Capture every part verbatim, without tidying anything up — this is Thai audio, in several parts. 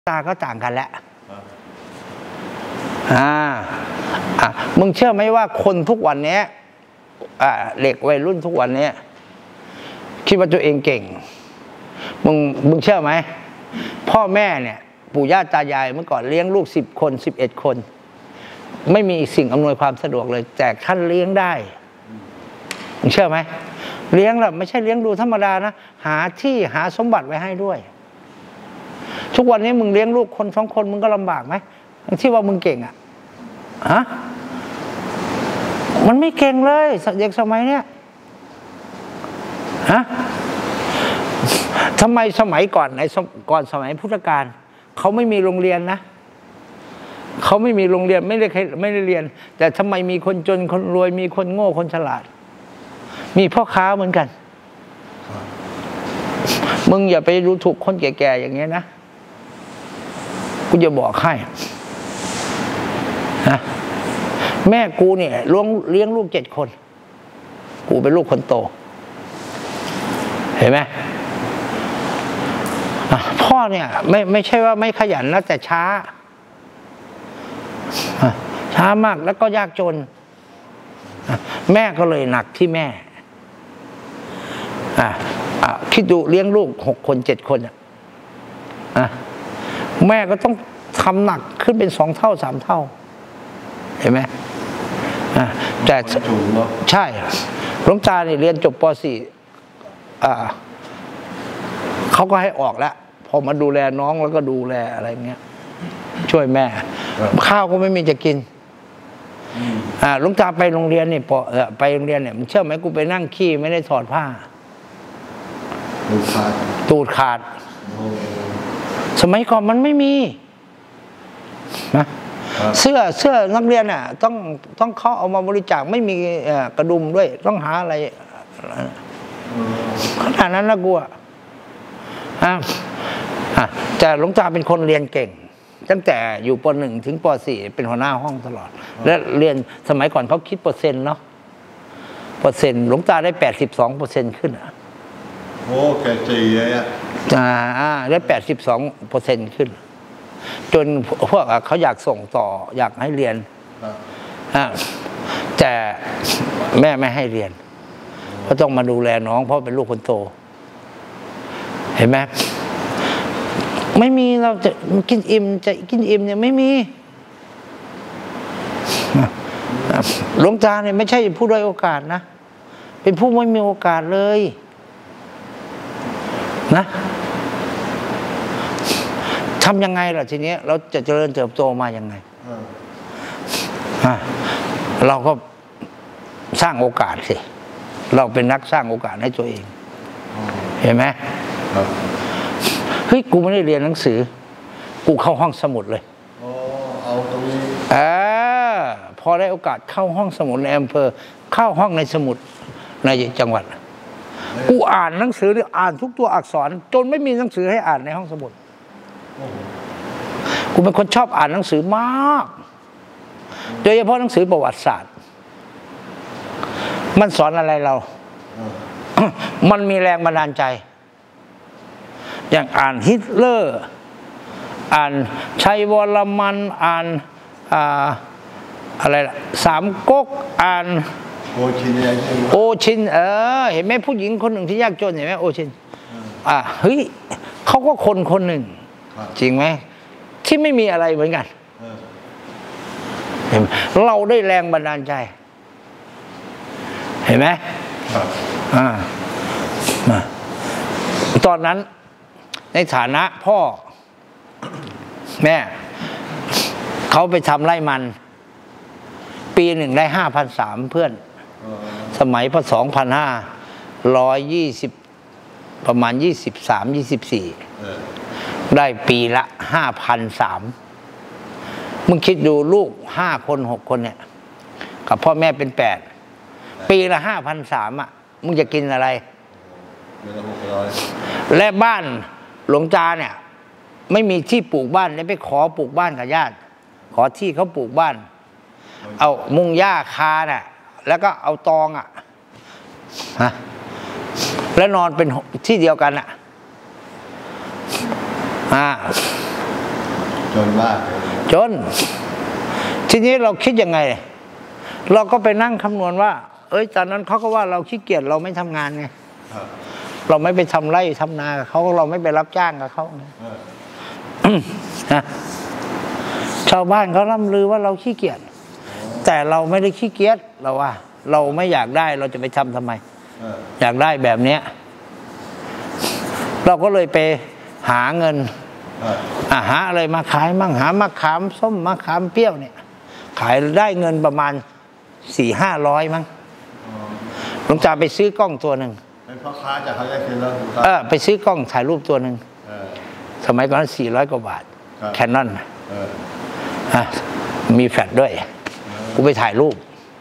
ตาก็ต่างกันแล้วอ่าอ่ะมึงเชื่อไหมว่าคนทุกวันนี้อ่าเด็กวัยรุ่นทุกวันนี้คิดว่าตัวเองเก่งมึงมึงเชื่อไหมพ่อแม่เนี่ยปู่ย่าตายายเมื่อก่อนเลี้ยงลูกสิบคนสิบเอ็ดคนไม่มีสิ่งอำนวยความสะดวกเลยแต่ท่านเลี้ยงได้มึงเชื่อไหมเลี้ยงแบบไม่ใช่เลี้ยงดูธรรมดานะหาที่หาสมบัติไว้ให้ด้วยทุกวันนี้มึงเลี้ยงลูกคนสองคนมึงก็ลำบากไหมที่ว่ามึงเก่งอ่ะฮะมันไม่เก่งเลยเด็กสมัยเนี้ยฮะทำไมสมัยก่อนในก่อนสมัยพุทธกาลเขาไม่มีโรงเรียนนะเขาไม่มีโรงเรียนไม่ได้ไม่ได้เรียนแต่ทำไมมีคนจนคนรวยมีคนโง่คนฉลาดมีพ่อค้าเหมือนกันมึงอย่าไปดูถูกคนแก่ๆอย่างเงี้ยนะกูจะบอกให้นะแม่กูเนี่ยเลี้ยงเลี้ยงลูกเจ็ดคนกูเป็นลูกคนโตเห็นไหมพ่อเนี่ยไม่ไม่ใช่ว่าไม่ขยันนะแต่ช้าช้ามากแล้วก็ยากจนแม่ก็เลยหนักที่แม่อ่ะคิดดูเลี้ยงลูกหกคนเจ็ดคนอ่ะแม่ก็ต้องทำหนักขึ้นเป็นสองเท่าสามเท่าเห็นไหมอ่ะแต่ใช่หลวงตาเนี่ยเรียนจบป.สี่ อ่าเขาก็ให้ออกแล้วพอมาดูแลน้องแล้วก็ดูแลอะไรเงี้ยช่วยแม่ข้าวก็ไม่มีจะกินอ่าหลวงตาไปโรงเรียนเนี่ยพอเออไปโรงเรียนเนี่ยมึงเชื่อไหมกูไปนั่งขี้ไม่ได้ถอดผ้าตูดขาดตูดขาดสมัยก่อนมันไม่มีนะเสื้อเสื้อนักเรียนอ่ะต้องต้องเขาเอามาบริจาคไม่มีกระดุมด้วยต้องหาอะไรขนาดนั้นนะกูอ่ะแต่หลวงตาเป็นคนเรียนเก่งตั้งแต่อยู่ป.หนึ่ง ถึงป.สี่ เป็นหัวหน้าห้องตลอดและเรียนสมัยก่อนเขาคิดเปอร์เซ็นต์เนาะเปอร์เซ็นต์หลวงตาได้แปดสิบสองเปอร์เซ็นต์ขึ้นโอ้แกจีเลยอ่ะอ่าได้แปดสิบสองเปอร์เซ็นต์ขึ้นจนพวกเขาอยากส่งต่ออยากให้เรียนแต่แม่ไม่ให้เรียนเพราะต้องมาดูแลน้องเพราะเป็นลูกคนโตเห็นไหมไม่มีเราจะกินอิ่มจะกินอิ่มเนี่ยไม่มีหลวงตาเนี่ยไม่ใช่ผู้ด้อยโอกาสนะเป็นผู้ไม่มีโอกาสเลยนะทำยังไงล่ะทีนี้เราจะเจริญเติบโตมายังไงเราก็สร้างโอกาสสิเราเป็นนักสร้างโอกาสให้ตัวเองเห็นไหมเฮ้ยกูไม่ได้เรียนหนังสือกูเข้าห้องสมุดเลยอ๋อเอาตรงนี้เออพอได้โอกาสเข้าห้องสมุดในอำเภอเข้าห้องในสมุดในจังหวัดกูอ่านหนังสืออ่านทุกตัวอักษรจนไม่มีหนังสือให้อ่านในห้องสมุดกูเป็นคนชอบอ่านหนังสือมากโดยเฉพาะหนังสือประวัติศาสตร์มันสอนอะไรเรามันมีแรงบันดาลใจอย่างอ่านฮิตเลอร์อ่านชัยวรมันอ่านอ่าอะไรล่ะสามก๊กอ่านโอชินโอชินเออเห็นไหมผู้หญิงคนหนึ่งที่ยากจนเห็นไหมโอชินอ่าเฮ้ยเขาก็คนคนหนึ่งจริงไหมที่ไม่มีอะไรเหมือนกันเห็นเราได้แรงบันดาลใจเห็นไหมอ่าตอนนั้นในฐานะพ่อแม่เขาไปทำไร่มันปีหนึ่งได้ห้าพันสามเพื่อนสมัยพศสองพันห้าร้อยยี่สิบประมาณยี่สิบสามยี่สิบสี่ได้ปีละห้าพันสามมึงคิดดูลูกห้าคนหกคนเนี่ยกับพ่อแม่เป็นแปดปีละห้าพันสามอ่ะมึงจะกินอะไรและบ้านหลวงตาเนี่ยไม่มีที่ปลูกบ้านเลยไปขอปลูกบ้านกับญาติขอที่เขาปลูกบ้านเอามุงหญ้าคาน่ะแล้วก็เอาตองอ่ะฮะแล้วนอนเป็นที่เดียวกันอ่ะอ่าจนมากเลยจน ทีนี้เราคิดยังไง เราก็ไปนั่งคำนวณว่า เอ้ยตอนนั้นเขาก็ว่าเราขี้เกียจเราไม่ทำงานไงครับเราไม่ไปทำไร่ทำนาเขาเราไม่ไปรับจ้างกับเขาเออนะชาวบ้านเขาล่ำลือว่าเราขี้เกียจแต่เราไม่ได้ขี้เกียจเราว่า เราไม่อยากได้เราจะไปทำทำไมเอออยากได้แบบเนี้ยเราก็เลยไปหาเงินเอออ่ะหาอะไรมาขายมั่งหามะขามส้มมะขามเปรี้ยวเนี่ยขายได้เงินประมาณสี่ห้าร้อยมั้งอ๋อหลวงตาไปซื้อกล้องตัวหนึ่งเป็นพ่อค้าจากเขาได้คืนแล้วถูกต้องเออไปซื้อกล้องถ่ายรูปตัวหนึ่งเออสมัยก่อนสี่ร้อยกว่าบาทครับแคนนอนเออฮะมีแฟลชด้วยกูไปถ่ายรูป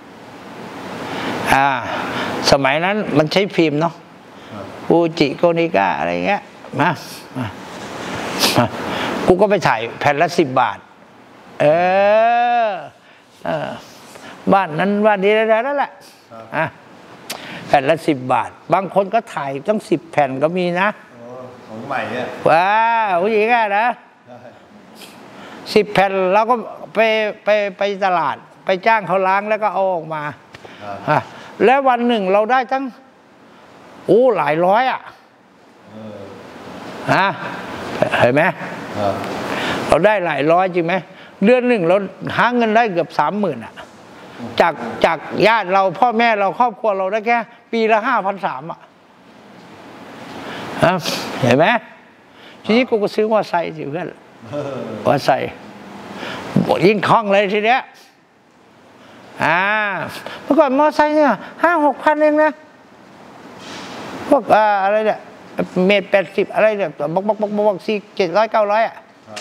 อ่าสมัยนั้นมันใช้ฟิล์มเนาะครับฟูจิโกนิก้าอะไรเงี้ยมามามากูก็ไปถ่ายแผ่นละสิบบาท เออเออบ้านนั้นบ้านนี้แล้วนั่นแหละอ่ะแผ่นละสิบบาท บางคนก็ถ่ายตั้งสิบแผ่นก็มีนะโอ้ของใหม่เนี่ยว้าวผู้หญิงอะนะได้สิบแผ่นเราก็ไปไปไปตลาด ไปจ้างเขาล้างแล้วก็เอาออกมาครับอ่ะแล้ววันหนึ่งเราได้ตั้งโอ้หลายร้อยอ่ะเออฮะเห็นไหมครับเราได้หลายร้อยจริงไหมเดือนหนึ่งเราหาเงินได้เกือบสามหมื่นอ่ะจากจากญาติเราพ่อแม่เราครอบครัวเราได้แค่ปีละห้าพันสามอ่ะฮะเห็นไหมทีนี้กูก็ซื้อมอเตอร์ไซค์สิเพื่อนเออมอเตอร์ไซค์ยิ่งคล่องเลยทีเนี้ยอ่าเมื่อก่อนมอเตอร์ไซค์เนี่ยห้าหกพันเองนะพวกอ่าอะไรเนี่ยเมตรแปดสิบอะไรเนี่ยบอกบอกบอกบอกสี่เจ็ดร้อยเก้าร้อยอ่ะครับ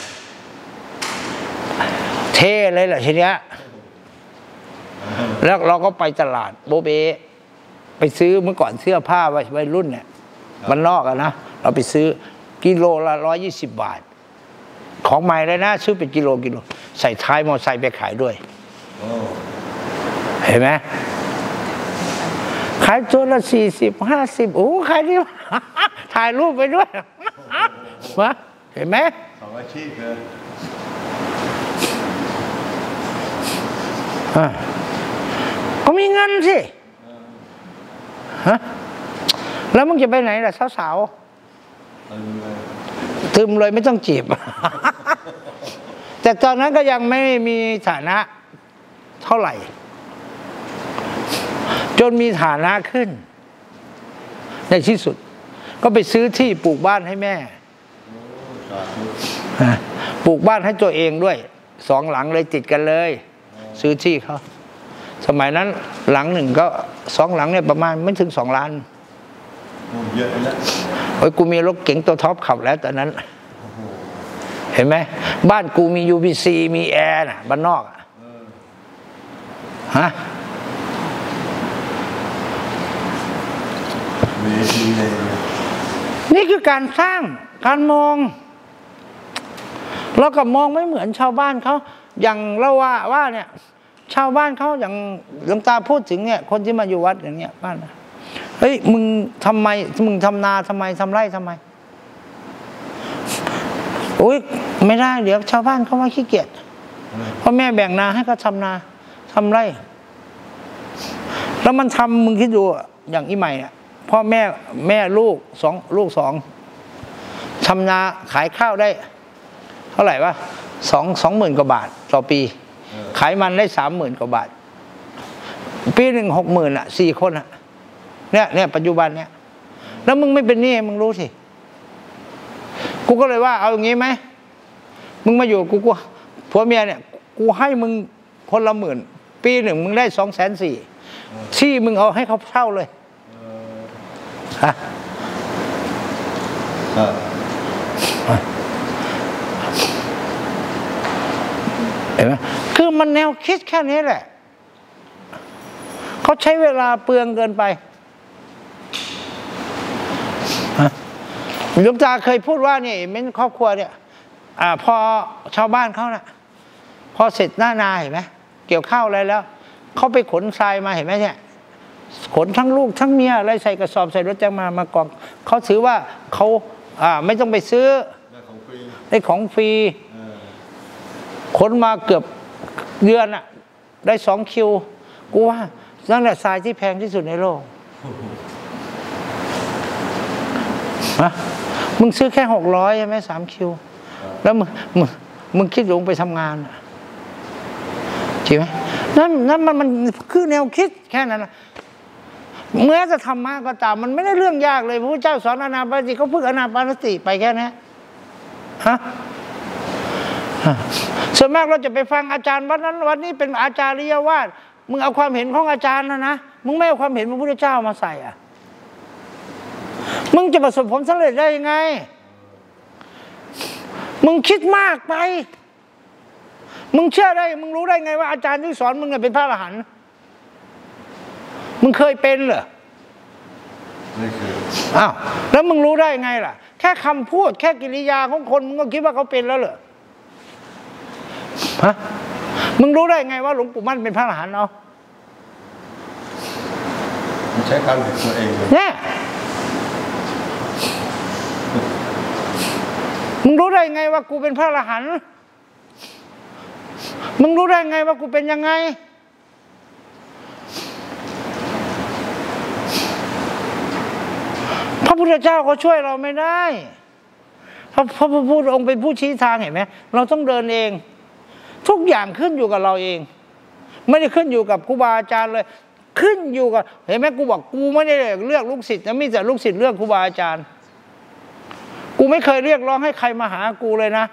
เท่เลยแหละทีเนี้ยแล้วเราก็ไปตลาดโบเบไปซื้อเมื่อก่อนเสื้อผ้าวัยรุ่นเนี่ยมันนอกอะนะเราไปซื้อกิโลละร้อยยี่สิบบาท ของใหม่เลยนะซื้อเป็นกิโลกิโลใส่ท้ายมอเตอร์ไซค์ไปขายด้วยโอ้เห็นไหมขายตัวละสี่สิบห้าสิบโอ้ขายดี ถ่ายรูปไปด้วยวะเห็นไหมสองอาชีพเลยอ่ะก็มีเงินสิฮะแล้วมึงจะไปไหนล่ะสาวเออเลยๆตึมเลยไม่ต้องจีบ แต่ตอนนั้นก็ยังไม่มีฐานะเท่าไหร่ จนมีฐานะขึ้น ในที่สุด ก็ไปซื้อที่ปลูกบ้านให้แม่โอ้สาธุปลูกบ้านให้ตัวเองด้วยสองหลังเลยติดกันเลย ซื้อที่เขาสมัยนั้นหลังหนึ่งก็สองหลังเนี่ยประมาณไม่ถึงสองล้านโอ้เยอะแล้วโอ้ยกูมีรถเก๋งตัวท็อปขับแล้วตอนนั้นโอ้โหเห็นไหมบ้านกูมี ยู พี ซี มีแอร์น่ะบ้านนอกอะเออฮะมีทีเลยเนี่ยนี่คือการสร้างการมองเราก็มองไม่เหมือนชาวบ้านเขาอย่างเราว่าว่าเนี่ยชาวบ้านเขาอย่างหลวงตาพูดถึงเนี่ยคนที่มาอยู่วัดอย่างเงี้ยบ้านนะเฮ้ยมึงทำไมมึงทำนาทำไมทำไร่ทำไมอุ้ยไม่ได้เดี๋ยวชาวบ้านเขาว่าขี้เกียจเพราะแม่แบ่งนาให้เขาทำนาทำไร่แล้วมันทำมึงคิดดูอย่างอีใหม่เนี่ยพ่อแม่แม่ลูกสองลูกสองทำนาขายข้าวได้เท่าไหร่วะสองสองหมื่นกว่าบาทต่อปีขายมันได้สามหมื่นกว่าบาทปีหนึ่งหกหมื่นอ่ะสี่คนอ่ะเนี่ยเนี่ยปัจจุบันเนี่ยแล้วมึงไม่เป็นหนี้มึงรู้สิกูก็เลยว่าเอาอย่างงี้ไหมมึงมาอยู่กูกูผัวเมียเนี่ยกูให้มึงคนละหมื่นปีหนึ่งมึงได้สองแสนสี่ที่มึงเอาให้เขาเช่าเลยฮะครับเห็นไหมคือมันแนวคิดแค่นี้แหละเขาใช้เวลาเปลืองเกินไปหลวงตาเคยพูดว่านี่เม้นครอบครัวเนี่ยอ่าพอชาวบ้านเขาน่ะพอเสร็จหน้านาเห็นไหมเกี่ยวข้าวอะไรแล้วเขาไปขนทรายมาเห็นไหมเนี่ยขนทั้งลูกทั้งเมียอะไรใส่กระสอบใส่รถจักรมามากองเขาถือว่าเขาอ่าไม่ต้องไปซื้อได้ของฟรีได้ของฟรีเออค้นมาเกือบเดือนอะได้สองคิวกูว่านั่นแหละทรายที่แพงที่สุดในโลกฮะมึงซื้อแค่หกร้อยใช่ไหมสามคิวแล้วมึงมึงมึงคิดลงไปทำงานใช่ไหมนั่นนั่นมันมันคือแนวคิดแค่นั้นนะเมื่อจะทำมากก็ตามมันไม่ได้เรื่องยากเลยพระพุทธเจ้าสอนอานาปานสติเขาฝึกอานาปานสติไปแค่นี้ฮะส่วนมากเราจะไปฟังอาจารย์วันนั้นวันนี้เป็นอาจารย์วาทมึงเอาความเห็นของอาจารย์นะนะมึงไม่เอาความเห็นพระพุทธเจ้ามาใส่อ่ะมึงจะประสบผลสำเร็จได้ยังไงมึงคิดมากไปมึงเชื่อได้มึงรู้ได้ไงว่าอาจารย์ที่สอนมึงเป็นพระอรหันต์มึงเคยเป็นเหรอไม่เคยอ้าวแล้วมึงรู้ได้ไงล่ะแค่คำพูดแค่กิริยาของคนมึงก็คิดว่าเขาเป็นแล้วเหรอฮะมึงรู้ได้ไงว่าหลวงปู่มั่นเป็นพระอรหันต์เนาะมันใช้การเห็นตัวเองเนี่ยมึงรู้ได้ไงว่ากูเป็นพระอรหันต์มึงรู้ได้ไงว่ากูเป็นยังไงพระพุทธเจ้าก็ช่วยเราไม่ได้พระพระพุทธองค์เป็นผู้ชี้ทางเห็นไหมเราต้องเดินเองทุกอย่างขึ้นอยู่กับเราเองไม่ได้ขึ้นอยู่กับครูบาอาจารย์เลยขึ้นอยู่กับเห็นไหมกูบอกกูไม่ได้เลือกลูกศิษย์นะมีแต่ลูกศิษย์เลือกครูบาอาจารย์กูไม่เคยเรียกร้องให้ใครมาหากูเลยนะ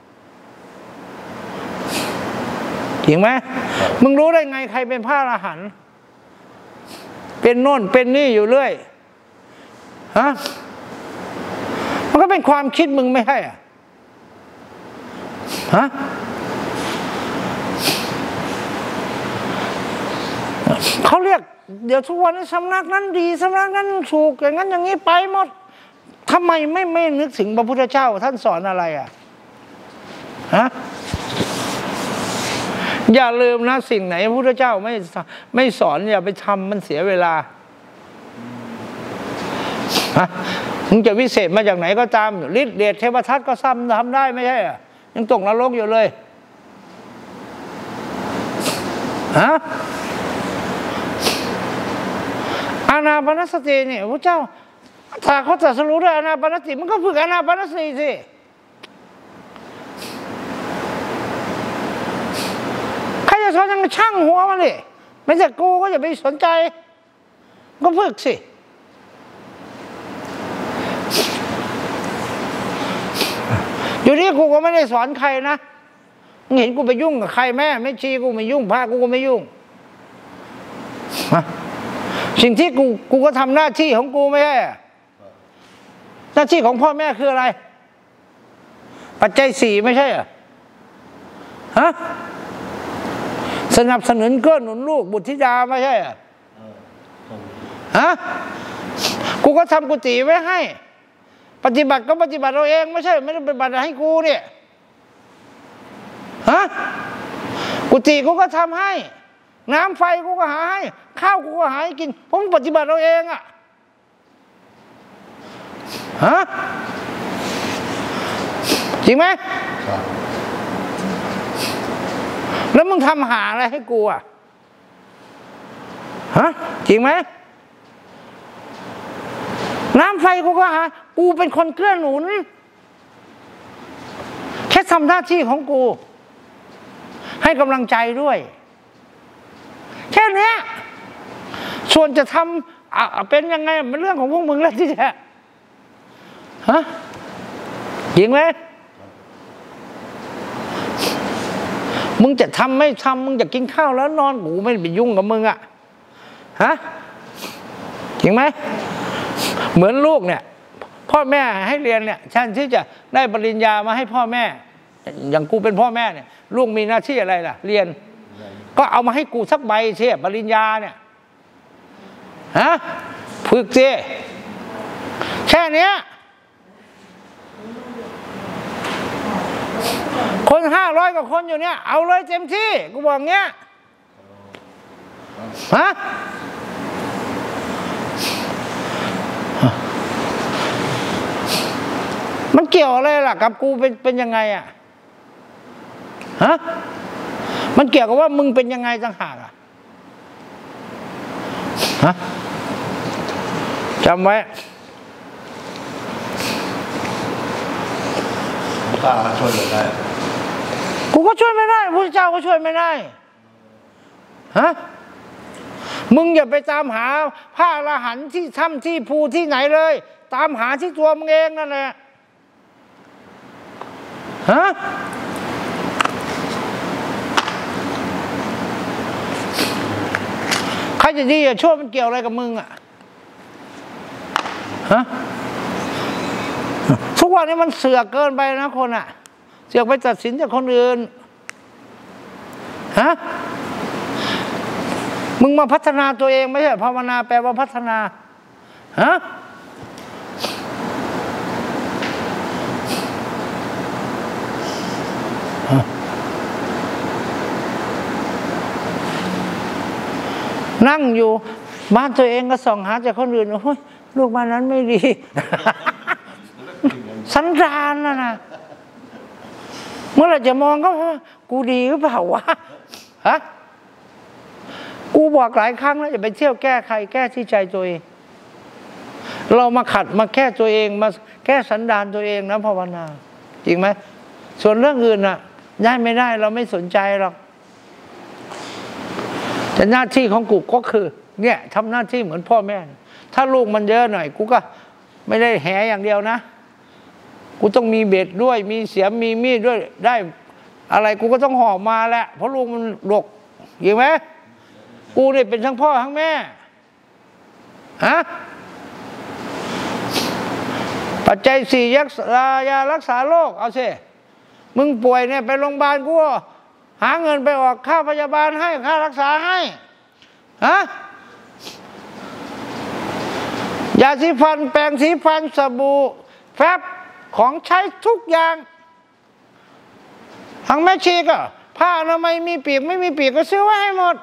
จริงไหมมึงรู้ได้ไงใครเป็นพระอรหันต์เป็นโน่นเป็นนี่อยู่เรื่อยฮะมันก็เป็นความคิดมึงไม่ใช่อ่ะฮะเขาเรียกเดี๋ยวทุกวันนี้สำนักนั้นดีสำนักนั้นถูกอย่างนั้นอย่างนี้ไปหมดทำไมไม่ไม่นึกถึงพระพุทธเจ้าท่านสอนอะไรอ่ะฮะอย่าลืมนะสิ่งไหนพระพุทธเจ้าไม่ไม่สอนอย่าไปทำมันเสียเวลาฮะมึงจะวิเศษมาจากไหนก็ตามฤทธิ์เดชเทวทัตก็ซ้ำทำได้ไม่ใช่อ่ะยังตกนรกอยู่เลยฮะอานาปานสติเนี่ยพระเจ้าถ้าเขาตรัสรู้ด้วยอานาปานสติมันก็ฝึกอานาปานสติสิใครจะสอนยังช่างหัวมันดิไม่ใช่กูก็อย่าไปสนใจก็ฝึกสิอยู่นี่กูก็ไม่ได้สอนใครนะมึงเห็นกูไปยุ่งกับใครแม่ไม่ชี้กูไม่ยุ่งพระกูก็ไม่ยุ่งสิ่งที่กูกูก็ทำหน้าที่ของกูไม่ใช่หน้าที่ของพ่อแม่คืออะไรปัจจัยสี่ไม่ใช่เหรอฮะสนับสนุนเกื้อหนุนลูกบุตรธิดาไม่ใช่เหรอฮะกูก็ทำกุฏิไว้ให้ปฏิบัติก็ปฏิบัติเราเองไม่ใช่ไม่ได้ปฏิบัติให้กูเนี่ยฮะกุฏิกูก็ทำให้น้ำไฟกูก็หาให้ข้าวกูก็หาให้กินผมปฏิบัติเราเองอ่ะฮะจริงไหมแล้วมึงทำหาอะไรให้กูอ่ะฮะจริงไหมน้ำไฟกูก็หากูเป็นคนเกื้อหนุนแค่ทำหน้าที่ของกูให้กำลังใจด้วยแค่นี้ส่วนจะทำเป็นยังไงเป็นเรื่องของพวกมึงแล้วที่แท้ฮะจริงไหมมึงจะทำไม่ทำมึงจะกินข้าวแล้วนอนกูไม่ไปยุ่งกับมึงอ่ะฮะจริงไหมเหมือนลูกเนี่ยพ่อแม่ให้เรียนเนี่ยฉันที่จะได้ปริญญามาให้พ่อแม่อย่างกูเป็นพ่อแม่เนี่ยลูกมีหน้าที่อะไรล่ะเรียนก็เอามาให้กูสักใบเทียบปริญญาเนี่ยฮะฝึกสิแค่เนี้ยคนห้าร้อยกว่าคนอยู่เนี่ยเอาเลยเต็มที่กูบอกเงี้ยฮะมันเกี่ยวอะไรล่ะกับกูเป็นเป็นยังไงอ่ะฮฮะมันเกี่ยวกับว่ามึงเป็นยังไงต่างหากอะฮะจำไว้ป้าช่วยได้กูก็ช่วยไม่ได้พระเจ้าก็ช่วยไม่ได้ฮะมึงอย่าไปตามหาพระอรหันต์ที่ถ้ำที่ภูที่ไหนเลยตามหาที่ตัวมึงเองนั่นแหละฮะใครจะดีอะชั่วมันเกี่ยวอะไรกับมึงอะฮะทุกวันนี้มันเสือกเกินไปนะคนอะเสือกไปตัดสินจากคนอื่นฮะมึงมาพัฒนาตัวเองไม่ใช่ภาวนาแปลว่าพัฒนาฮะนั่งอยู่บ้านตัวเองก็ส่องหาจากคนอื่นโอ้ยลูกบ้านนั้นไม่ดี สันดานน่ะนะเมื่อไหร่จะมองก็กูดีหรือเปล่าวะฮะกูบอกหลายครั้งแล้วอย่าไปเที่ยวแก้ใครแก้ที่ใจตัวเองเรามาขัดมาแก้ตัวเองมาแก้สันดานตัวเองนะภาวนาจริงไหมส่วนเรื่องอื่นน่ะได้ไม่ได้เราไม่สนใจหรอกแต่หน้าที่ของกูก็คือเนี่ยทำหน้าที่เหมือนพ่อแม่ถ้าลูกมันเยอะหน่อยกูก็ไม่ได้แหอย่างเดียวนะกูต้องมีเบ็ดด้วยมีเสียมมีมีดด้วยได้อะไรกูก็ต้องห่อมาแหละเพราะลูกมันหลกเห็นไหมกูเนี่ยเป็นทั้งพ่อทั้งแม่ฮะปัจจัยสี่ยักษ์ยารักษาโรคเอาสิมึงป่วยเนี่ยไปโรงพยาบาลกูหาเงินไปออกค่าพยาบาลให้ค่ารักษาให้ฮะยาสีฟันแปรงสีฟันสบู่แฟบของใช้ทุกอย่างทั้งแม่ชีก็ผ้าอนามัยมีปีกไม่มีปีกก็ซื้อไว้ให้หมด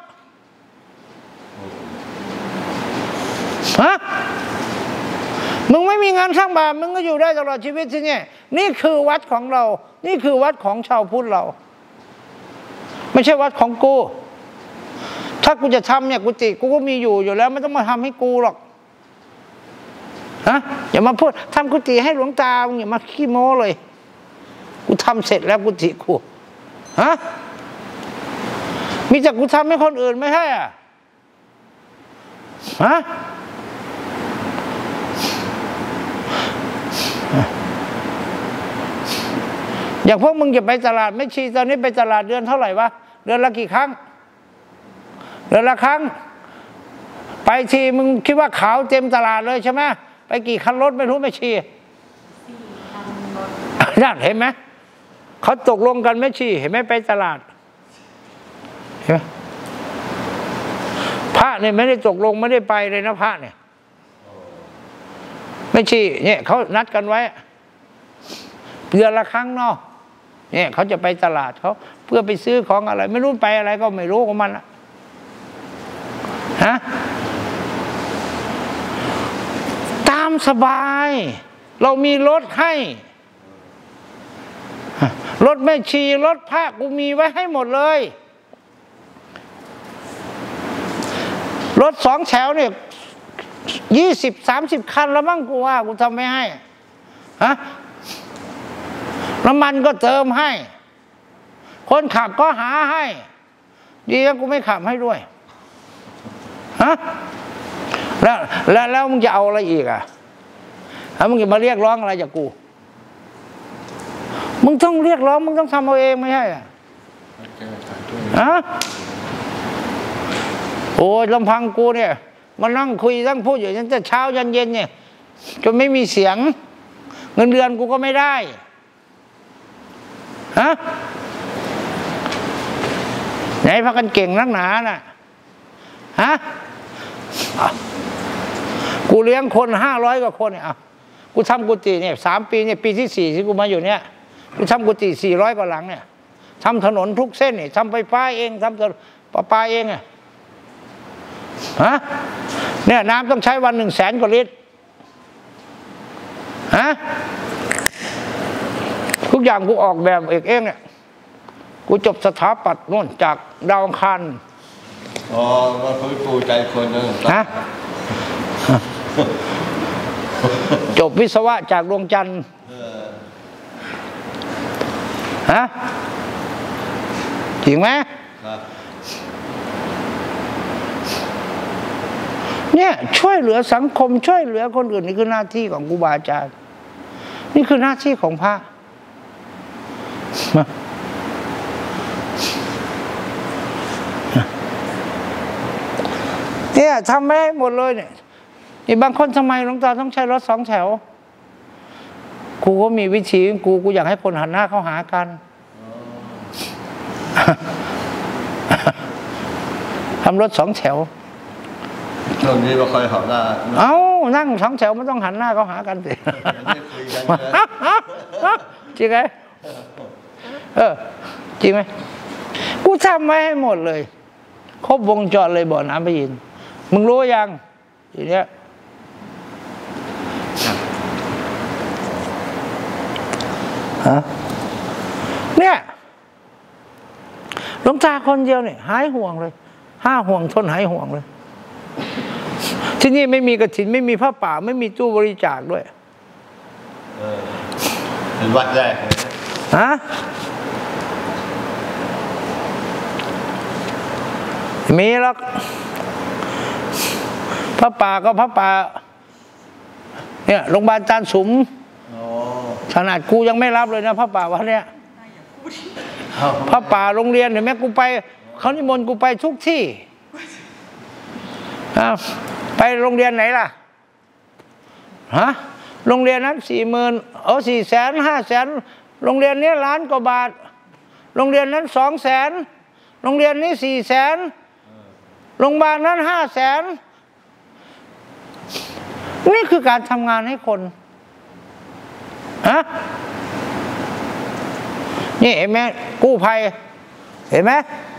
ฮะมึงไม่มีงานสร้างบาปมึงก็อยู่ได้ตลอดชีวิตที่นี่นี่คือวัดของเรานี่คือวัดของชาวพุทธเราไม่ใช่วัดของกูถ้ากูจะทำเนี่ยกุฏิกูก็มีอยู่อยู่แล้วไม่ต้องมาทำให้กูหรอกฮะอย่ามาพูดทำกุฏิให้หลวงตาอย่ามาขี้โม้เลยกูทำเสร็จแล้วกุฏิกูฮะมีแต่กูทำให้คนอื่นไม่ใช่อ่ะฮะอย่างพวกมึงจะไปตลาดไม่ชีตอนนี้ไปตลาดเดือนเท่าไหร่วะเดือนละกี่ครั้งเดือนละครั้งไปทีมึงคิดว่าขาวเต็มตลาดเลยใช่ไหมไปกี่คันรถไม่รู้ไม่ชีนั่นเห็นไหมเขาตกลงกันไม่ชีเห็นไหมไปตลาดเห็นไหมพระเนี่ยไม่ได้ตกลงไม่ได้ไปเลยนะพระเนี่ยไม่ชีเนี่ยเขานัดกันไว้เดือนละครั้งเนาะเนี่ยเขาจะไปตลาดเขาเพื่อไปซื้อของอะไรไม่รู้ไปอะไรก็ไม่รู้ของมันอะฮะตามสบายเรามีรถให้รถแม่ชีรถพระกูมีไว้ให้หมดเลยรถสองแถวเนี่ยยี่สิบสามสิบคันแล้วมั้งกูว่ากูทำไม่ให้ฮะน้ำมันก็เติมให้คนขับก็หาให้ดีแล้วกูไม่ขับให้ด้วยฮะแล้วแล้วแล้วมึงจะเอาอะไรอีกอ่ะฮะมึงจะมาเรียกร้องอะไรจากกูมึงต้องเรียกร้องมึงต้องทำเอาเองไม่ใช่อ่ะฮะโอ้ยลำพังกูเนี่ยมานั่งคุยนั่งพูดอยู่ตั้งแต่เช้ายันเย็นเนี่ยจนไม่มีเสียงเงินเดือนกูก็ไม่ได้ฮะไหนพากันเก่งนักหนาน่ะฮะกูเลี้ยงคนห้าร้อยกว่าคนเนี่ยกูทำกุฏิเนี่ยสามปีเนี่ยปีที่สี่ที่กูมาอยู่เนี่ยกูทำกุฏิสี่ร้อยกว่าหลังเนี่ยทำถนนทุกเส้นเนี่ยทำไฟฟ้าเองทำประปาเองอ่ะฮะเนี่ยน้ำต้องใช้วันหนึ่งแสนกว่าลิตรฮะทุกอย่างกูออกแบบเองเองเนี่ยกูจบสถาปัตย์นู่นจากดาวอังคารอ๋อว่าเขาปูใจคนนึงฮะจบวิศวะจากดวงจันทร์ฮะจริงไหมเนี่ยช่วยเหลือสังคมช่วยเหลือคนอื่นนี่คือหน้าที่ของครูบาอาจารย์นี่คือหน้าที่ของพระเนี่ยทำไม่หมดเลยเนี่ยนี่บางคนทำไมหลวงตาต้องใช้รถสองแถวกูก็มีวิธีกูกูอยากให้คนหันหน้าเข้าหากันทำรถสองแถวช่วงนี้เราคอยหันหน้าเอ้านั่งสองแถวไม่ต้องหันหน้าเข้าหากันสิจริงไหมเออจริงไหมกูทำไม่ให้หมดเลยครบวงจรเลยบ่อน้ำพระอินทร์มึงรู้ยังทีเนี้ยฮะเนี่ยหลวงตาคนเดียวเนี่ยหายห่วงเลยห้าห่วงทนหายห่วงเลยที่นี่ไม่มีกฐินไม่มีผ้าป่าไม่มีตู้บริจาคด้วยเออเป็นวัดแรกเลยฮะมีแล้วพระป่าก็พระป่าเนี่ยโรงพยาบาลจานสุมขนาดกูยังไม่รับเลยนะพระป่าวันเนี้ยพระป่าโรงเรียนเห็นไหมกูไปเขานิมนต์กูไปทุกที่ไปโรงเรียนไหนล่ะฮะโรงเรียนนั้นสี่หมื่นเออสี่แสนห้าแสนโรงเรียนนี้ล้านกว่าบาทโรงเรียนนั้นสองแสนโรงเรียนนี้สี่แสนโรงพยาบาลนั้นห้าแสนนี่คือการทำงานให้คนฮะนี่เห็นไหมกู้ภัยเห็นไหม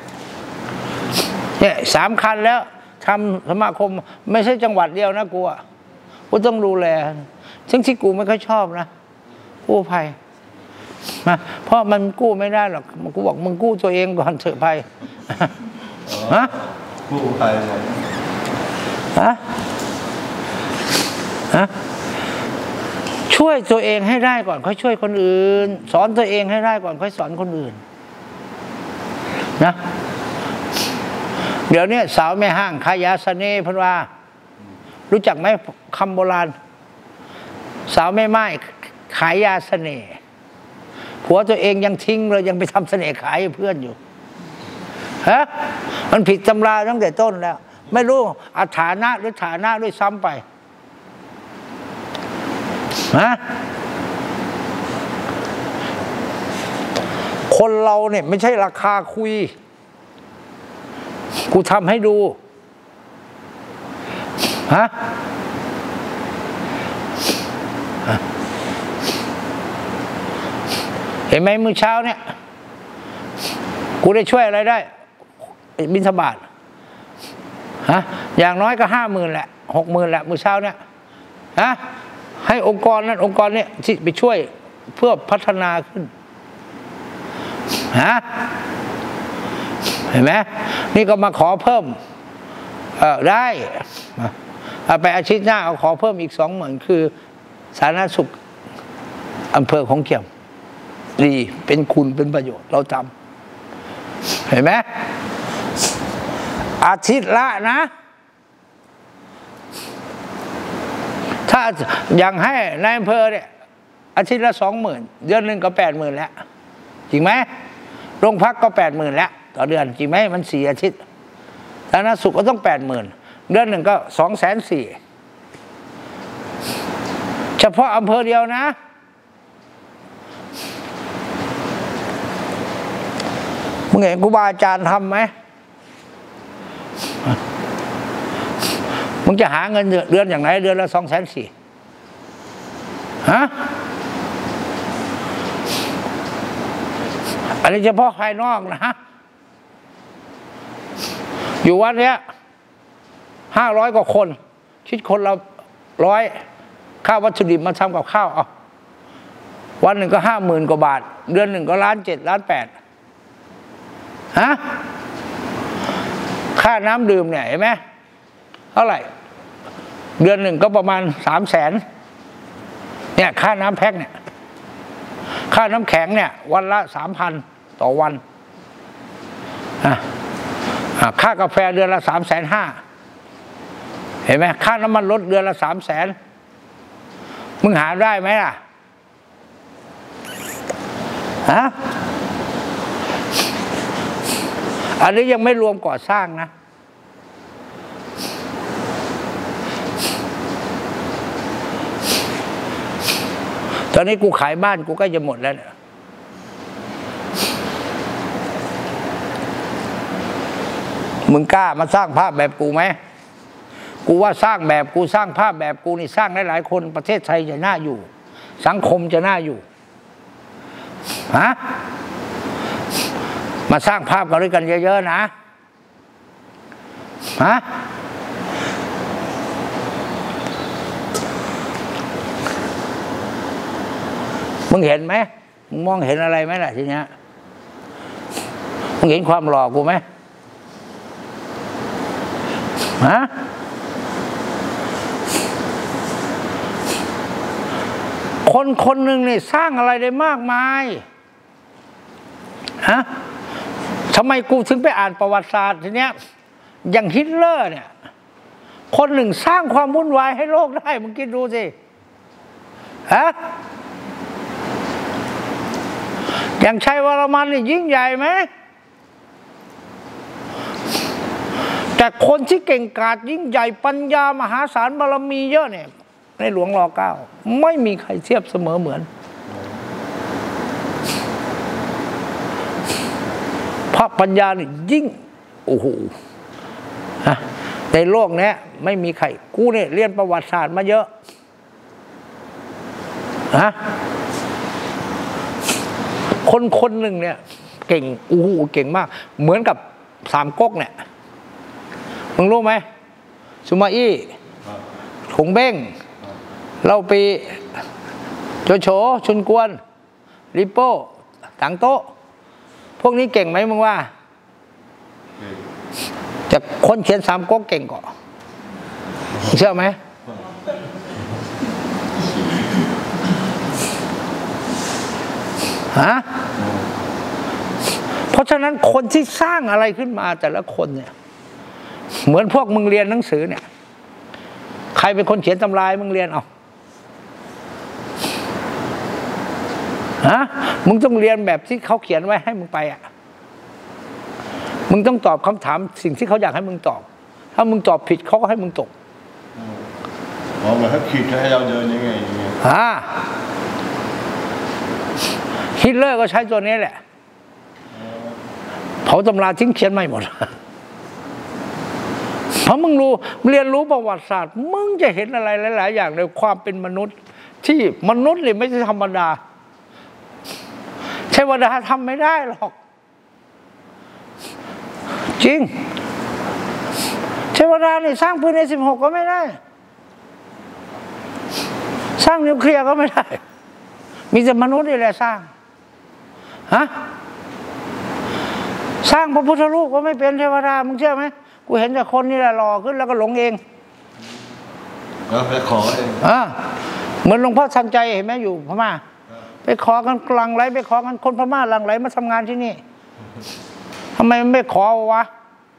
เนี่ยสามคันแล้วทำสมาคมไม่ใช่จังหวัดเดียวนะกูอ่ะกูต้องดูแลซึ่งที่กูไม่ค่อยชอบนะกู้ภัยนะเพราะมันกู้ไม่ได้หรอกกูบอกมึงกู้ตัวเองก่อนเถอะภัยฮะกู้ภัยฮะฮะช่วยตัวเองให้ได้ก่อนค่อยช่วยคนอื่นสอนตัวเองให้ได้ก่อนค่อยสอนคนอื่นนะเดี๋ยวนี้สาวแม่ห้างขายยาเสน่ห์พนว่ารู้จักไหมคำโบราณสาวแม่ไม้ขายยาเสน่ห์ผัวตัวเองยังทิ้งเลยยังไปทำเสน่ห์ขายให้เพื่อนอยู่ฮะมันผิดตำราตั้งแต่ต้นแล้วไม่รู้อาฐานะหรือฐานะด้วยซ้ำไปฮะคนเราเนี่ยไม่ใช่ราคาคุยกูทำให้ดูฮะเห็นไหมมื้อเช้าเนี่ยกูได้ช่วยอะไรได้บิณฑบาตฮะอย่างน้อยก็ห้าหมื่นแหละหกหมื่นแหละมื้อเช้าเนี่ยฮะให้องค์กรนั้นองค์กรเนี่ยที่ไปช่วยเพื่อพัฒนาขึ้นฮะเห็นไหมนี่ก็มาขอเพิ่มเออได้เอาไปอาทิตย์หน้าเอาขอเพิ่มอีกสองหมื่นคือสาธารณสุขอำเภอของเกี่ยมดีเป็นคุณเป็นประโยชน์เราทำเห็นไหมอาทิตย์ละนะถ้าอย่างให้นายอำเภอเนี่ยอาทิตย์ละสองหมื่นเดือนหนึ่งก็แปดหมื่นแล้วจริงไหมโรงพักก็แปดหมื่นแล้วต่อเดือนจริงไหมมันสี่อาทิตย์สาธารณสุขก็ต้องแปดหมื่นเดือนหนึ่งก็สองแสนสี่เฉพาะอำเภอเดียวนะมึงเห็นครูบาอาจารย์ทำไหมมึงจะหาเงินเดือนอย่างไรเดือนละสองแสนสี่ฮะอันนี้เฉพาะภายนอกนะอยู่วัดเนี้ยห้าร้อยกว่าคนคิดคนเราร้อยค่าวัตถุดิบมาทำกับข้าวเอาวันหนึ่งก็ห้าหมื่นกว่าบาทเดือนหนึ่งก็ล้านเจ็ดล้านแปดฮะค่าน้ำดื่มเนี่ยเห็นไหมเท่าไหร่เดือนหนึ่งก็ประมาณสามแสนเนี่ยค่าน้ำแพ็คเนี่ยค่าน้ำแข็งเนี่ยวันละสามพันต่อวันอ่ะค่ากาแฟเดือนละสามแสนห้าเห็นไหมค่าน้ำมันรถเดือนละสามแสนมึงหาได้ไหมล่ะฮะอันนี้ยังไม่รวมก่อสร้างนะตอนนี้กูขายบ้านกูก็จะหมดแล้วเนี่ยมึงกล้ามาสร้างภาพแบบกูไหมกูว่าสร้างแบบกูสร้างภาพแบบกูนี่สร้างได้หลายคนประเทศไทยจะน่าอยู่สังคมจะน่าอยู่ฮะมาสร้างภาพกันด้วยกันเยอะๆนะฮะมึงเห็นไหมมึงมองเห็นอะไรไหมล่ะทีเนี้ยมึงเห็นความหล่อกูไหมฮะคนคนหนึ่งเนี่ยสร้างอะไรได้มากมายฮะทำไมกูถึงไปอ่านประวัติศาสตร์ทีเนี้ยอย่างฮิตเลอร์เนี่ยคนหนึ่งสร้างความวุ่นวายให้โลกได้มึงคิดดูสิฮะอย่างชัยวรมันนี่ยิ่งใหญ่ไหมแต่คนที่เก่งกาจยิ่งใหญ่ปัญญามหาศาลบารมีเยอะเนี่ยในหลวงรอเก้าไม่มีใครเทียบเสมอเหมือนพระปัญญานี่ยิ่งโอ้โหในโลกนี้ไม่มีใครกูเนี่ยเรียนประวัติศาสตร์มาเยอะฮะคนคนหนึ่งเนี่ยเก่งโอ้โหเก่งมากเหมือนกับสามก๊กเนี่ยมึงรู้ไหมสุมาอี้ขงเบ้งเล่าปีโจโฉชุนกวนริโป้ตังโต๊ะพวกนี้เก่งไหมมึงว่าจะคนเขียนสามก๊กเก่งกว่าเชื่อไหมฮะเพราะฉะนั้นคนที่สร้างอะไรขึ้นมาแต่ละคนเนี่ยเหมือนพวกมึงเรียนหนังสือเนี่ยใครเป็นคนเขียนตำรามึงเรียนเอาฮะมึงต้องเรียนแบบที่เขาเขียนไว้ให้มึงไปอ่ะมึงต้องตอบคำถามสิ่งที่เขาอยากให้มึงตอบถ้ามึงตอบผิดเขาก็ให้มึงตกอ๋อเหมือนเขาขีดให้เราเดินยังไงอย่างเงี้ยอ่าฮิตเลอร์ก็ใช้ตัวนี้แหละเผาตำราทิ้งเขียนไม่หมดเพราะมึงรู้เรียนรู้ประวัติศาสตร์มึงจะเห็นอะไรหลายๆอย่างในความเป็นมนุษย์ที่มนุษย์เลยไม่ใช่ธรรมดาเทวดาทำไม่ได้หรอกจริงเทวดาเนี่ยสร้างปืนเอสิบหกก็ไม่ได้สร้างนิวเคลียร์ก็ไม่ได้มีแต่มนุษย์นี่แหละสร้างฮะสร้างพระพุทธรูปก็ไม่เป็นเทวดามึงเชื่อไหมกูเห็นแต่คนนี่แหละหล่อขึ้นแล้วก็หลงเองแล้วไปขอเองอ่าเหมือนหลวงพ่อทันใจเห็นไหมอยู่พม่าไปขอกันกลังไหลไปขอกันคนพม่าหลังไหลมาทำงานที่นี่ทำไมไม่ขอวะ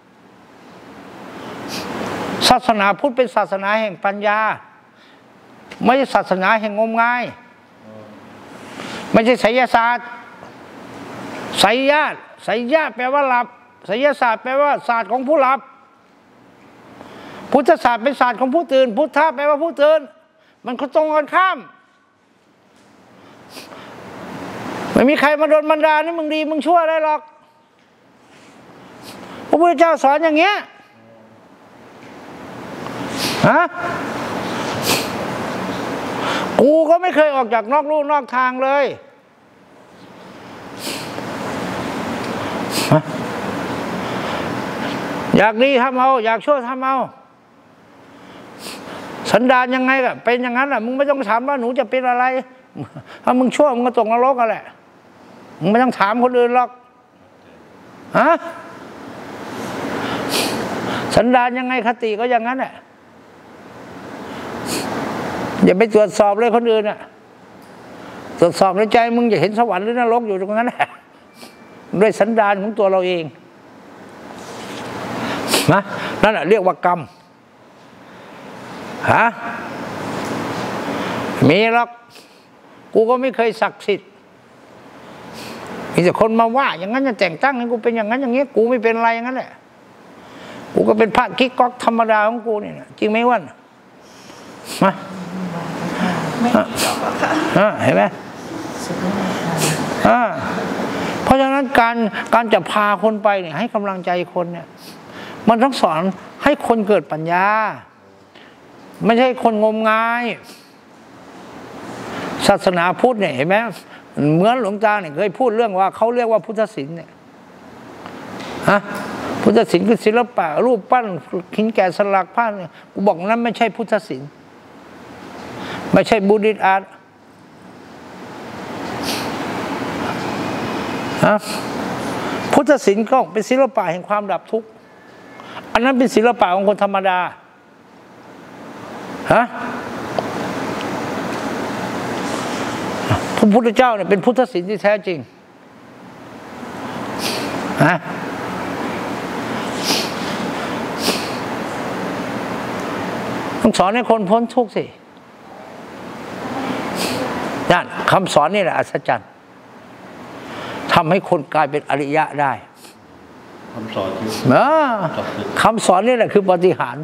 ศาสนาพุทธเป็นศาสนาแห่งปัญญาไม่ใช่ศาสนาแห่งงมงายไม่ใช่ไสยศาสตร์ไสยญาติไสยญาติแปลว่าหลับไสยศาสตร์แปลว่าศาสตร์ของผู้หลับพุทธศาสตร์เป็นศาสตร์ของผู้ตื่นพุทธะแปลว่าผู้ตื่นมันก็ตรงกันข้ามไม่มีใครมาโดนบันดาลนี่มึงดีมึงชั่วได้หรอกพระพุทธเจ้าสอนอย่างเงี้ยฮะกูก็ไม่เคยออกจากนอกลู่นอกทางเลยอยากดีทำเอาอยากชั่วทำเอาสันดานยังไงก็เป็นอย่างนั้นแหละมึงไม่ต้องถามว่าหนูจะเป็นอะไรถ้ามึงชั่วมึงก็ตกนรกกันแหละมึงไม่ต้องถามคนอื่นหรอกฮะสันดานยังไงคติก็อย่างนั้นแหละอย่าไปตรวจสอบเลยคนอื่นอ่ะตรวจสอบในใจมึงจะเห็นสวรรค์หรือนรกอยู่ตรงนั้นแหละด้วยสันดานของตัวเราเองนะนั่นแหละเรียกว่ากรรมฮะมีหรอกกูก็ไม่เคยศักดิ์สิทธิ์มีแต่คนมาว่าอย่างนั้นจะแต่งตั้งให้กูเป็นอย่างนั้นอย่างนี้กูไม่เป็นอะไรอย่างนั้นแหละกูก็เป็นพระกิ๊กก๊อกธรรมดาของกูนี่นะจริงไหมวะมาเห็นไหมเพราะฉะนั้นการการจะพาคนไปเนี่ยให้กำลังใจคนเนี่ยมันต้องสอนให้คนเกิดปัญญาไม่ใช่คนงมงายศาสนาพุทธเนี่ยเห็นไหมเหมือนหลวงตาเนี่ยเคยพูดเรื่องว่าเขาเรียกว่าพุทธศิลป์เนี่ยฮะพุทธศิลป์คือศิลปะรูปปั้นหินแกะสลักผ้าเนี่ยกูบอกนั้นไม่ใช่พุทธศิลป์ไม่ใช่บูดิสต์อาร์ตฮะพุทธศิลป์ก็เป็นศิลปะแห่งความดับทุกข์อันนั้นเป็นศิลปะของคนธรรมดาฮะพระพุทธเจ้าเนี่ยเป็นพุทธศิลป์ที่แท้จริงฮะต้องสอนให้คนพ้นทุกข์สินั่นคำสอนนี่แหละอัศจรรย์ทำให้คนกลายเป็นอริยะได้คำสอนคำสอนนี่แหละคือปาฏิหาริย์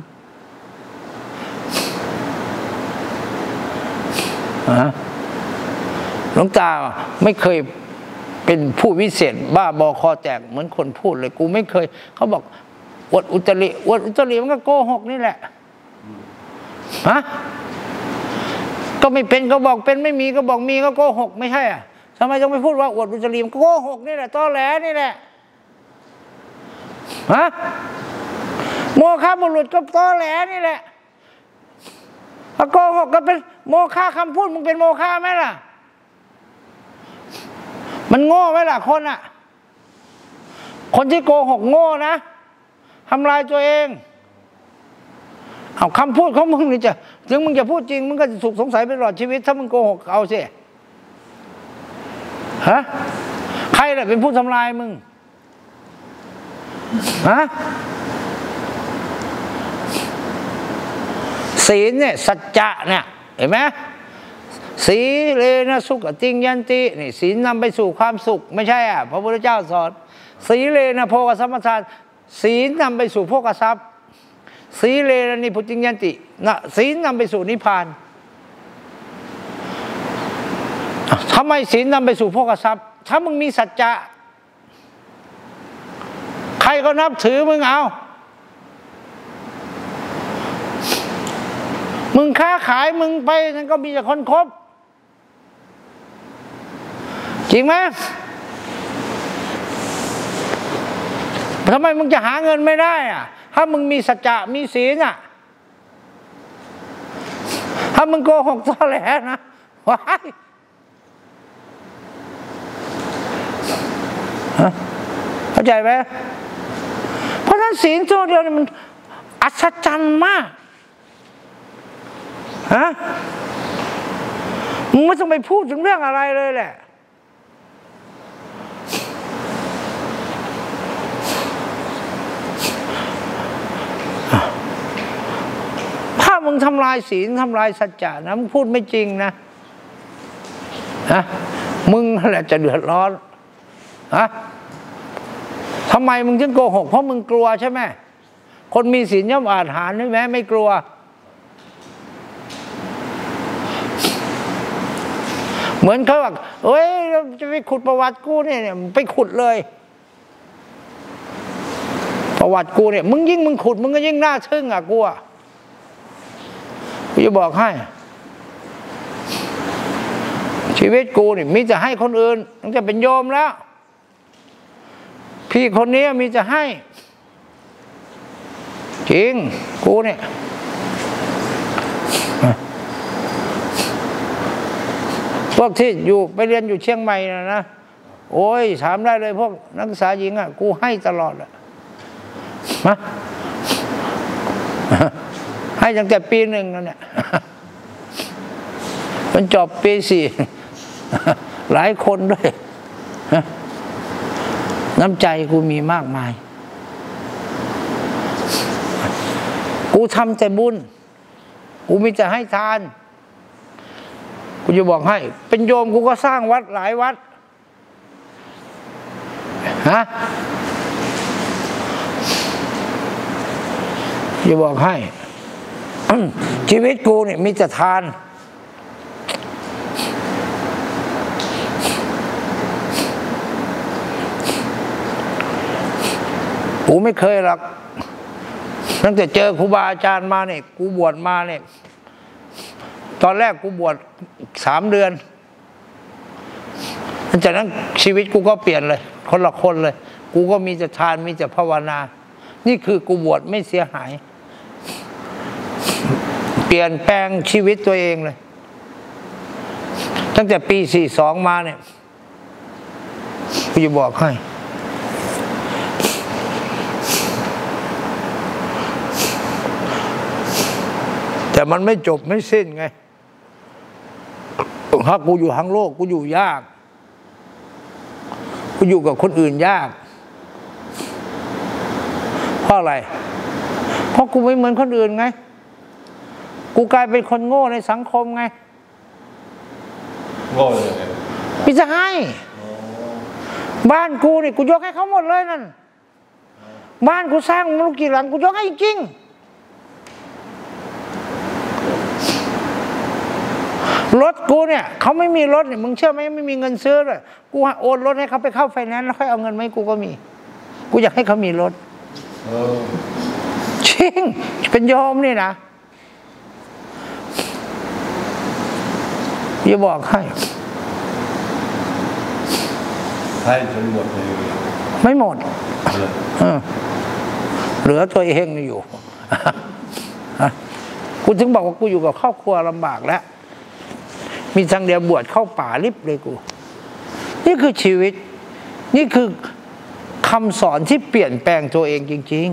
หลวงตาไม่เคยเป็นผู้วิเศษบ้าบอคอแตกเหมือนคนพูดเลยกูไม่เคยเขาบอกอวดอุตริอวดอุตริมันก็โกหกนี่แหละฮะก็ไม่เป็นก็บอกเป็นไม่มีก็บอกมีก็โกหกไม่ใช่อ่ะทำไมต้องไปพูดว่าอวดอุตริมันโกหกนี่แหละตอแหลนี่แหละฮะโมฆะบุรุษก็ตอแหลนี่แหละโกหกก็เป็นโมฆะคำพูดมึงเป็นโมฆะไหมล่ะมันโง่ไหมล่ะคนอ่ะคนที่โกหกโง่นะทำลายตัวเองเอาคำพูดของมึงนี่จะถึงมึงจะพูดจริงมึงก็จะสุขสงสัยไปตลอดชีวิตถ้ามึงโกหกเอาสิฮะใครแหละเป็นผู้ทำลายมึงฮะศีลเนี่ยสัจจะเนี่ยเห็นไหมสีเลนะสุขติงยันตินี่ศีลนำไปสู่ความสุขไม่ใช่อ่ะพระพุทธเจ้าสอนสีเลนะโภคสัมปทานศีลนำไปสู่โภคทรัพย์สีเลนะนิพุติงยันตินะศีลนำไปสู่นิพพานทำไมศีลนำไปสู่โภคทรัพย์ถ้ามึงมีสัจจะใครก็นับถือมึงเอามึงค้าขายมึงไปนั่นก็มีแต่คนคบจริงไหมทำไมมึงจะหาเงินไม่ได้อ่ะถ้ามึงมีสัจจะมีศีลอ่ะถ้ามึงโกหกตอแหลนะว้ายเข้าใจไหมเพราะฉะนั้นศีลตัวเดียวนี่มันอัศจรรย์มากฮะมึงไม่ต้องไปพูดถึงเรื่องอะไรเลยแหละถ้ามึงทำลายศีลทำลายสัจจะนะมึงพูดไม่จริงนะฮะมึงนั่นแหละจะเดือดร้อนฮะทำไมมึงถึงโกหกเพราะมึงกลัวใช่ไหมคนมีศีลย่อมอาจหาญใช่ไหมไม่กลัวเหมือนเขาบอกเอ้ยจะไปขุดประวัติกูเนี่ยไปขุดเลยประวัติกูเนี่ยมึงยิ่งมึงขุดมึงก็ยิ่งน่าทึ่งอ่ะกูอ่ะกูจะบอกให้ชีวิตกูเนี่ยมีจะให้คนอื่นตั้งแต่เป็นโยมแล้วพี่คนนี้มีจะให้จริงกูเนี่ยพวกที่อยู่ไปเรียนอยู่เชียงใหม่นะนะโโอ้ยถามได้เลยพวกนักศึกษาหญิงอ่ะกูให้ตลอดอ่ะมาให้ตั้งแต่ปีหนึ่งนั่นแหละมันจบปีสี่หลายคนด้วยน้ำใจกูมีมากมายกูทำแต่บุญกูมีแต่ให้ทานกูจะบอกให้เป็นโยมกูก็สร้างวัดหลายวัดฮะจะบอกให้ ชีวิตกูเนี่ยมีแต่ทานกูไม่เคยหรอกตั้งแต่เจอครูบาอาจารย์มาเนี่ยกูบวชมาเนี่ยตอนแรกกูบวชสามเดือนหลังจากนั้นชีวิตกูก็เปลี่ยนเลยคนละคนเลยกูก็มีแต่ทานมีแต่ภาวนานี่คือกูบวชไม่เสียหายเปลี่ยนแปลงชีวิตตัวเองเลยตั้งแต่ปีสี่สองมาเนี่ยกูจะบอกให้แต่มันไม่จบไม่สิ้นไงถ้ากูอยู่ทั้งโลกกูอยู่ยากกูอยู่กับคนอื่นยากเพราะอะไรเพราะกูไม่เหมือนคนอื่นไงกูกลายเป็นคนโง่ในสังคมไงโง่เลยมิจะให้บ้านกูนี่กูยกให้เขาหมดเลยนั่นบ้านกูสร้างไม่รู้กี่หลังกูยกให้จริงรถกูเนี่ยเขาไม่มีรถเนี่ยมึงเชื่อไหมไม่มีเงินซื้อเลยกูโอนรถให้เขาไปเข้าไฟแนนซ์แล้วค่อยเอาเงินไหมกูก็มีกูอยากให้เขามีรถจริงเป็นโยมนี่นะอย่าบอกให้ให้จนหมดเลยไม่หมดเหลือตัวเองอยู่กูถึงบอกว่ากูอยู่กับครอบครัวลำบากแล้วมีทางเดียวบวชเข้าป่าลิบเลยกูนี่คือชีวิตนี่คือคำสอนที่เปลี่ยนแปลงตัวเองจริง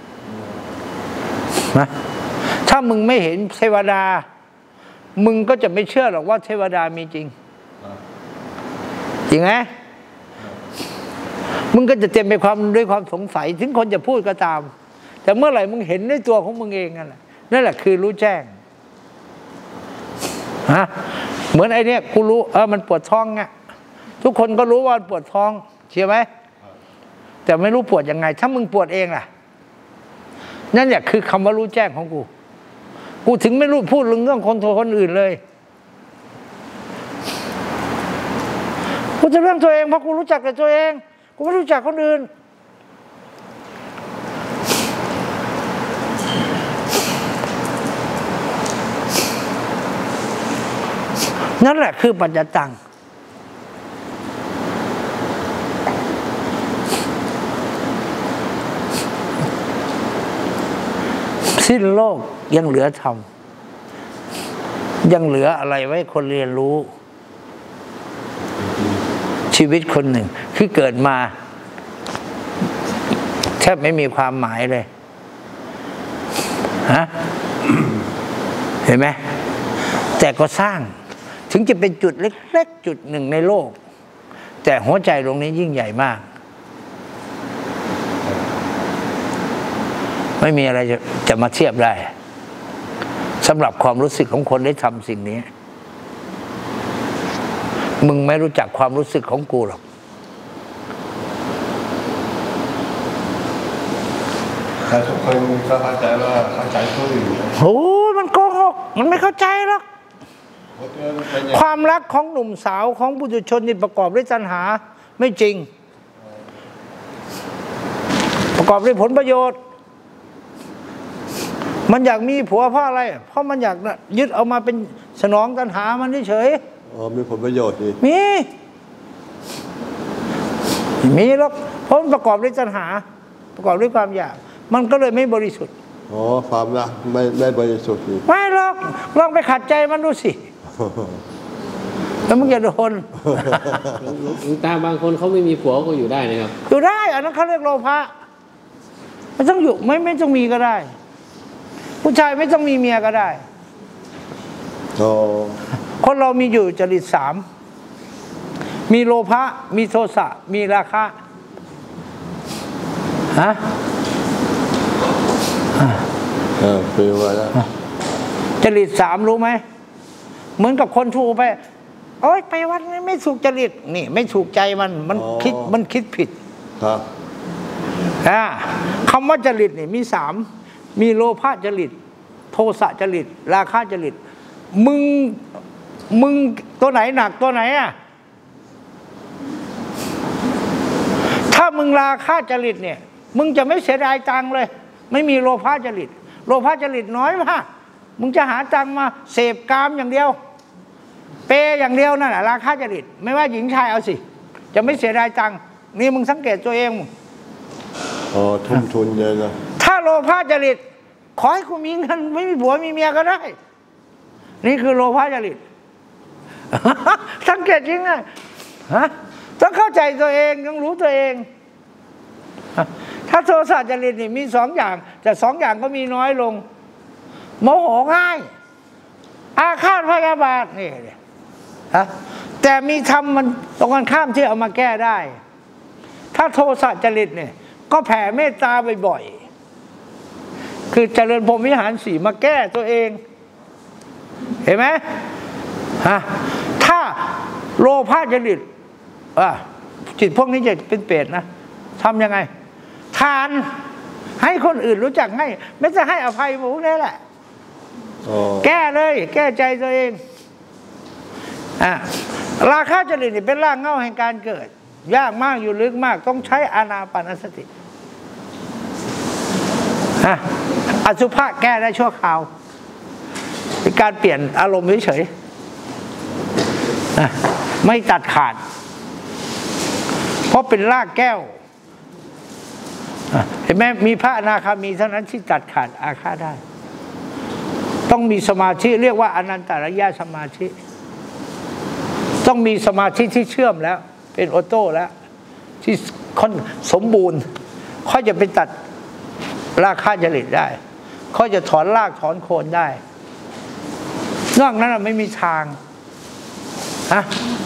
ๆนะถ้ามึงไม่เห็นเทวดามึงก็จะไม่เชื่อหรอกว่าเทวดามีจริงจริงไหมมึงก็จะเต็มไปความด้วยความสงสัยถึงคนจะพูดก็ตามแต่เมื่อไหร่มึงเห็นในตัวของมึงเองนั่นแหละนั่นแหละคือรู้แจ้งฮะเหมือนไอ้นี่กูรู้เออมันปวดท้องไงทุกคนก็รู้ว่าปวดท้องเชื่อไหมแต่ไม่รู้ปวดยังไงถ้ามึงปวดเองล่ะนั่นแหละคือคำว่ารู้แจ้งของกูกูถึงไม่รู้พูดเรื่องคนโทรคนอื่นเลยกูจะเรื่องตัวเองเพราะกูรู้จักแต่ตัวเองกูไม่รู้จักคนอื่นนั่นแหละคือปัจจตังสิ้นโลกยังเหลือธรรมยังเหลืออะไรไว้คนเรียนรู้ชีวิตคนหนึ่งคือเกิดมาแทบไม่มีความหมายเลยฮะเห็นไหมแต่ก็สร้างถึงจะเป็นจุดเล็กๆจุดหนึ่งในโลกแต่หัวใจตรงนี้ยิ่งใหญ่มากไม่มีอะไรจะจะมาเทียบได้สำหรับความรู้สึกของคนได้ทำสิ่งนี้มึงไม่รู้จักความรู้สึกของกูหรอกแต่ทุกคนก็เข้าใจว่าเข้าใจผู้อื่นโอ้มันโกหกมันไม่เข้าใจหรอกความรักของหนุ่มสาวของปุถุชนนี่ประกอบด้วยตัณหาไม่จริงประกอบด้วยผลประโยชน์มันอยากมีผัวเพราะอะไรเพราะมันอยากยึดเอามาเป็นสนองตัณหามันเฉยอ๋อมีผลประโยชน์นี่มีมีหรอกเพราะมันประกอบด้วยตัณหาประกอบด้วยความอยากมันก็เลยไม่บริสุทธิ์อ๋อความรักไม่ไม่บริสุทธิ์ไม่หรอกลองไปขัดใจมันดูสิแล้วมึงจะโดนหลวงตาบางคนเขาไม่มีผัวก็อยู่ได้นะครับอยู่ได้อันนั้นเขาเรียกโลภะไม่ต้องอยู่ไม่ไม่ต้องมีก็ได้ ผู้ชายไม่ต้องมีเมียก็ได้คนเรามีอยู่จริตสามมีโลภะมีโทสะมีราคะฮะเออไปว่าแล้วจริตสามรู้ไหมเหมือนกับคนถูกไปโอ๊ยไปวัดนี้ไม่ถูกจริตนี่ไม่ถูกใจมันมันคิดมันคิดผิดครับอ่าคำว่าจริตนี่มีสามมีโลภะจริตโทสะจริตราคะจริตมึงมึงตัวไหนหนักตัวไหนอ่ะถ้ามึงราคะจริตเนี่ยมึงจะไม่เสียดายตังค์เลยไม่มีโลภะจริตโลภะจริตน้อยมากมึงจะหาตังค์มาเสพกามอย่างเดียวเปย์อย่างเดียวนั่นแหละราคะจริตไม่ว่าหญิงชายเอาสิจะไม่เสียดายตังค์นี่มึงสังเกตตัวเองอ๋อทุ่มทุนเยอะนะถ้าโลภะจริตขอให้กูมีเงินไม่มีผัวมีเมียก็ได้นี่คือโลภะจริตสังเกตจริงนะฮะต้องเข้าใจตัวเองต้องรู้ตัวเองถ้าโทสะจริตนี่มีสองอย่างแต่สองอย่างก็มีน้อยลงโมโหง่ายอาฆาตพยาบาทนี่ฮะแต่มีธรรมมันตรงกันข้ามที่เอามาแก้ได้ถ้าโทสะจริตเนี่ยก็แผ่เมตตาบ่อยๆคือเจริญพรหมวิหารสี่มาแก้ตัวเองเห็นไหมฮะถ้าโลภะจริตอ่ะจิตพวกนี้จะเป็นเปรตนะทำยังไงทานให้คนอื่นรู้จักให้ไม่จะให้อภัยพวกนี้แหละแก้เลยแก้ใจตัวเองอ่ะราคะจริตนี่เป็นรากเหง้าแห่งการเกิดยากมากอยู่ลึกมากต้องใช้อานาปานสติอ่ะอสุภะแก้ได้ชั่วคราวเป็นการเปลี่ยนอารมณ์เฉยๆอ่ะไม่ตัดขาดเพราะเป็นรากแก้วเห็นไหมมีพระอนาคามีเท่านั้นที่ตัดขาดอาฆาตได้ต้องมีสมาธิเรียกว่าอนันตระยะสมาธิต้องมีสมาธิที่เชื่อมแล้วเป็นออโต้แล้วที่ค่อนสมบูรณ์ค่อยจะไปตัดราคะจริตได้ค่อยจะถอนรากถอนโคนได้นอกนั้นไม่มีทางฮะ